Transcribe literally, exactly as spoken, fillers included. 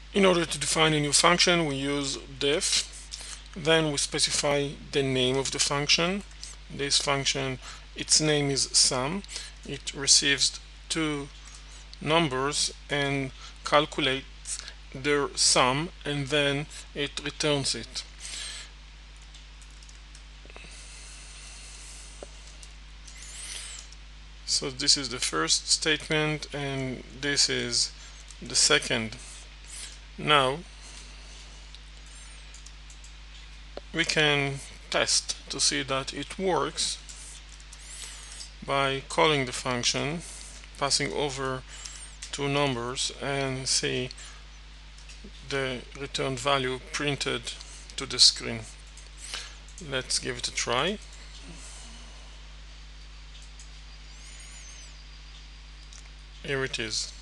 In order to define a new function, we use def. Then we specify the name of the function. This function, its name is sum. It receives two numbers and calculates their sum, and then it returns it. So this is the first statement, and this is the second. Now we can test to see that it works by calling the function, passing over two numbers, and see the returned value printed to the screen. Let's give it a try. Here it is.